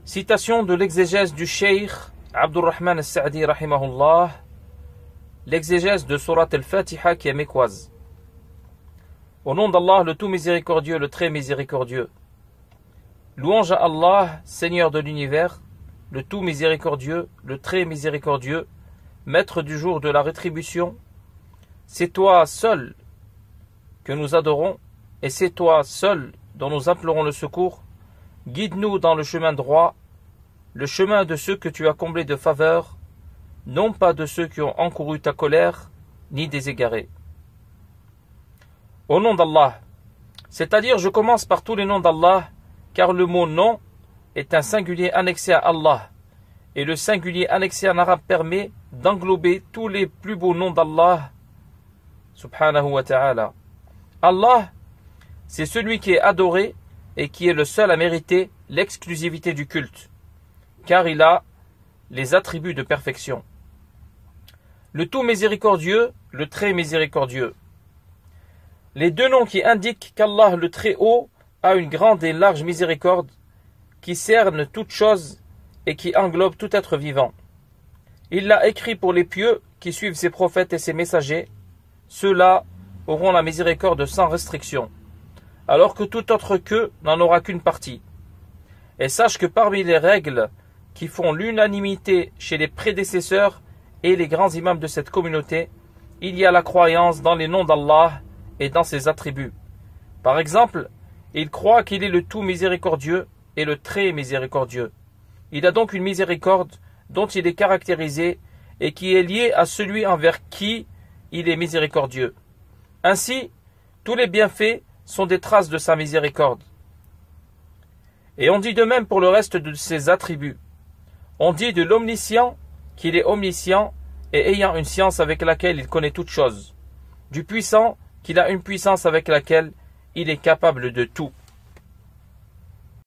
Citation de l'exégèse du Cheikh Abdurrahman al-Sa'di rahimahullah, l'exégèse de Surat al-Fatiha qui est mécoise. Au nom d'Allah, le tout miséricordieux, le très miséricordieux. Louange à Allah, Seigneur de l'univers, le tout miséricordieux, le très miséricordieux, maître du jour de la rétribution. C'est toi seul que nous adorons, et c'est toi seul dont nous implorons le secours. Guide-nous dans le chemin droit, le chemin de ceux que tu as comblés de faveurs, non pas de ceux qui ont encouru ta colère, ni des égarés. Au nom d'Allah, c'est-à-dire je commence par tous les noms d'Allah, car le mot nom est un singulier annexé à Allah, et le singulier annexé en arabe permet d'englober tous les plus beaux noms d'Allah, subhanahu wa ta'ala. Allah, c'est celui qui est adoré et qui est le seul à mériter l'exclusivité du culte, car il a les attributs de perfection. Le tout miséricordieux, le très miséricordieux. Les deux noms qui indiquent qu'Allah le très haut a une grande et large miséricorde qui cerne toute chose et qui englobe tout être vivant. Il l'a écrit pour les pieux qui suivent ses prophètes et ses messagers. Ceux-là auront la miséricorde sans restriction, alors que tout autre qu'eux n'en aura qu'une partie. Et sache que parmi les règles qui font l'unanimité chez les prédécesseurs et les grands imams de cette communauté, il y a la croyance dans les noms d'Allah et dans ses attributs. Par exemple, ils croient qu'il est le tout miséricordieux et le très miséricordieux. Il a donc une miséricorde dont il est caractérisé et qui est liée à celui envers qui il est miséricordieux. Ainsi, tous les bienfaits sont des traces de sa miséricorde. Et on dit de même pour le reste de ses attributs. On dit de l'omniscient qu'il est omniscient et ayant une science avec laquelle il connaît toutes choses. Du puissant qu'il a une puissance avec laquelle il est capable de tout.